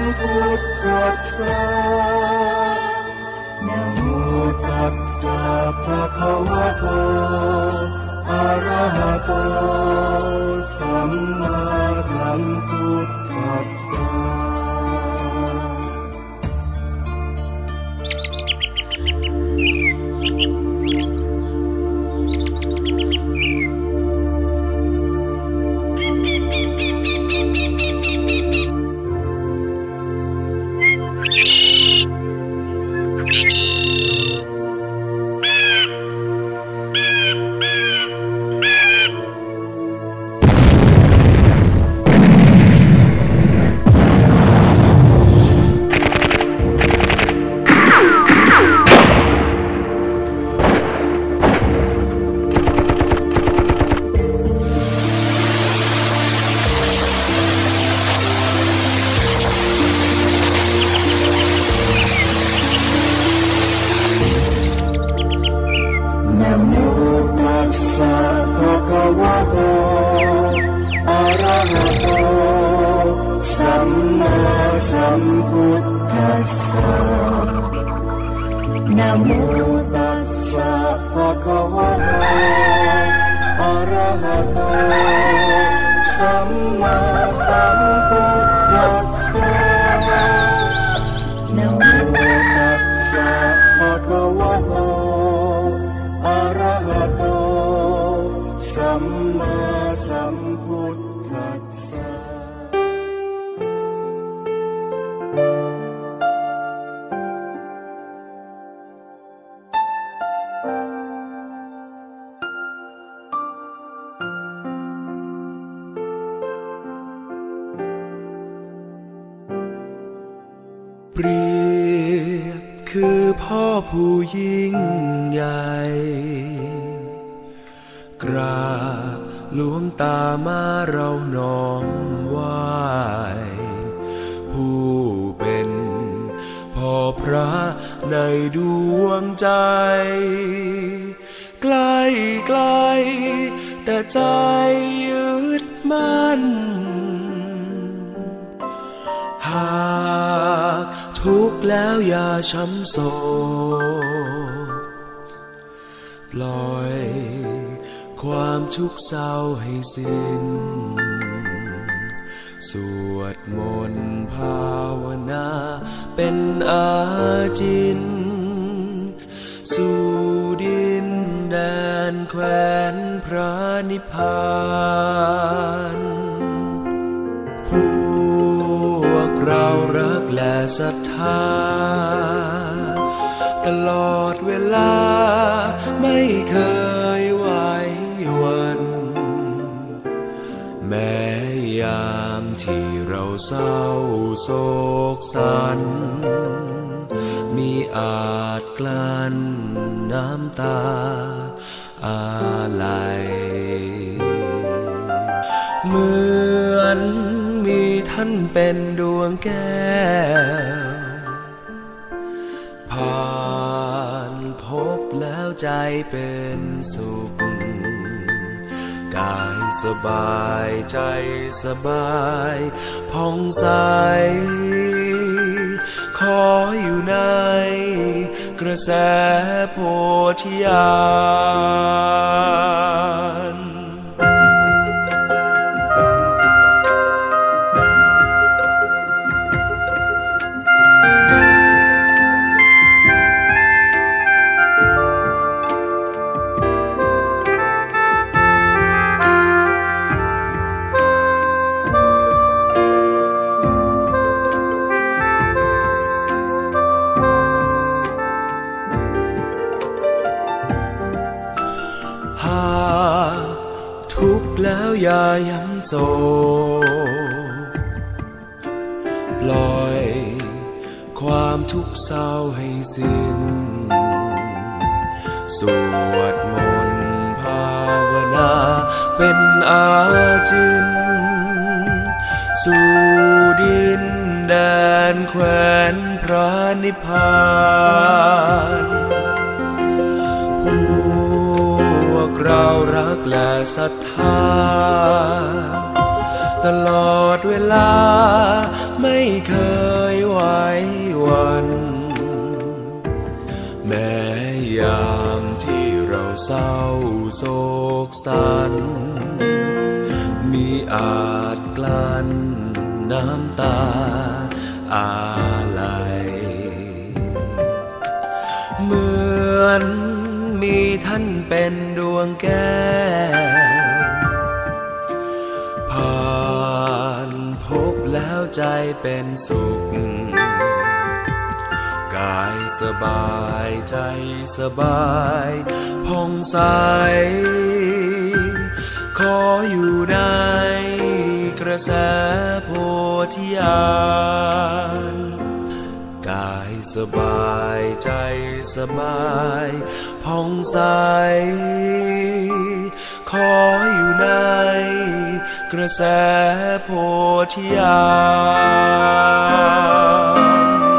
พุทธัสสะนะโมตัสสะภะคะวะโตอะระหะโตสัมมาสัมพุทธัสสะนะโมตัสสะภะคะวะโตอะระหะโตสัมมาสัมพุทธัสสะนะโมตัสสะภะคะวะโตอะระหะโตสัมมาสัมพุทธัสสะเปรียบคือพ่อผู้ยิ่งใหญ่กราบหลวงตามาเราน้อมไหว้ผู้เป็นพ่อพระในดวงใจใกล้ไกลแต่ใจยึดมั่นหากทุกข์แล้วอย่าช้ำโศกปล่อยความทุกข์เศร้าให้สิ้นสวดมนต์ภาวนาเป็นอาจินสู่ดินแดนแคว้นพระนิพพานพวกเรารักและศรัทธาตลอดเวลาไม่เคยไหวหวั่นแม้ยามที่เราเศร้าโศกสันมีอาจกลั้นน้ำตาอาลัยเหมือนมีท่านเป็นดวงแก้วผ่านพบแล้วใจเป็นสุขกายสบายใจสบายผ่องใสขออยู่ในกระแสโพธิญาณทุกข์แล้วอย่าย้ำโศกปล่อยความทุกข์เศร้าให้สิ้นสวดมนต์ภาวนาเป็นอาจินสู่ดินแดนแคว้นพระนิพพานเรารักและศรัทธาตลอดเวลาไม่เคยวัน แม้ยามที่เราเศร้าโศกสันมีอาจกลั้นน้ำตาอาลัยเหมือนมีท่านเป็นดวงแก้วผ่านพบแล้วใจเป็นสุขกายสบายใจสบายผ่องใสขออยู่ในกระแสโพธิญาณกายสบายใจสบายผ่องใสขออยู่ในกระแสโพธิญาณ